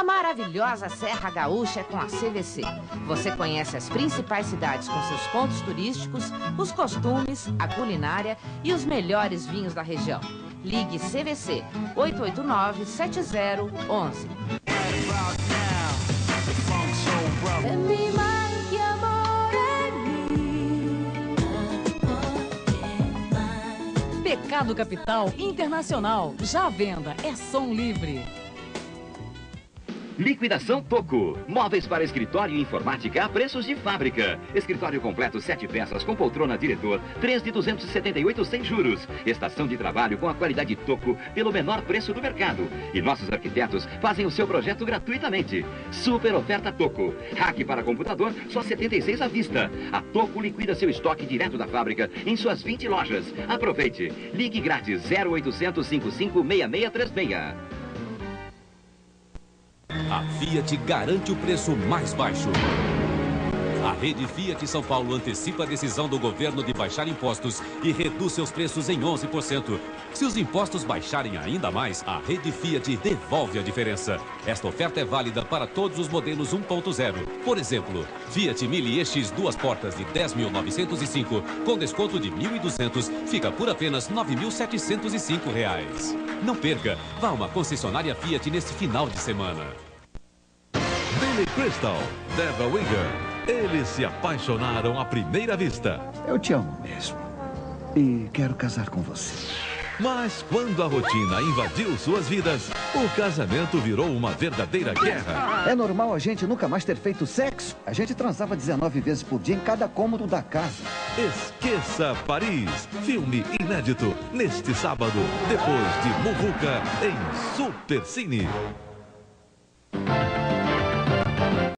A maravilhosa Serra Gaúcha é com a CVC. Você conhece as principais cidades com seus pontos turísticos, os costumes, a culinária e os melhores vinhos da região. Ligue CVC 889-7011. Pecado Capital Internacional. Já à venda. É som livre. Liquidação Toco. Móveis para escritório e informática a preços de fábrica. Escritório completo 7 peças com poltrona diretor, 3 de 278 sem juros. Estação de trabalho com a qualidade Toco pelo menor preço do mercado. E nossos arquitetos fazem o seu projeto gratuitamente. Super oferta Toco. Rack para computador, só 76 à vista. A Toco liquida seu estoque direto da fábrica em suas 20 lojas. Aproveite. Ligue grátis 0800 55 6636. A Fiat garante o preço mais baixo. A rede Fiat São Paulo antecipa a decisão do governo de baixar impostos e reduz seus preços em 11%. Se os impostos baixarem ainda mais, a rede Fiat devolve a diferença. Esta oferta é válida para todos os modelos 1.0. Por exemplo, Fiat Mille EX 2 portas de 10.905, com desconto de 1.200, fica por apenas R$ 9.705. Não perca, vá a uma concessionária Fiat neste final de semana. Billy Crystal, Debra Winger. Eles se apaixonaram à primeira vista. Eu te amo mesmo. E quero casar com você. Mas quando a rotina invadiu suas vidas, o casamento virou uma verdadeira guerra. É normal a gente nunca mais ter feito sexo? A gente transava 19 vezes por dia em cada cômodo da casa. Esqueça Paris. Filme inédito neste sábado, depois de Muvuca em Supercine.